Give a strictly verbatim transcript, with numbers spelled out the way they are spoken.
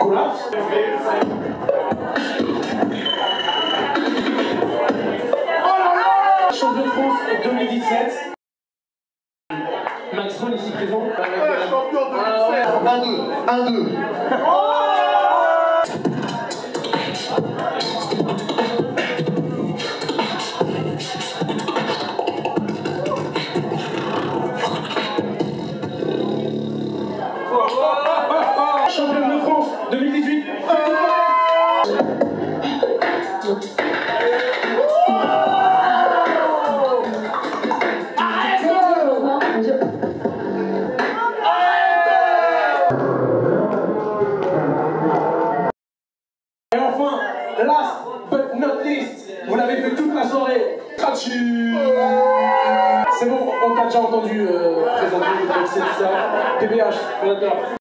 Collapse. Champion de France deux mille dix-sept. Max Paul ici présent. Ouais, champion deux mille dix-sept. un deux. un deux. Champion de France deux mille dix-huit. Et enfin, last but not least, vous l'avez fait toute la soirée. Trachu. C'est bon, on t'a déjà entendu euh, présenter, c'est ça. T B H, fondateur.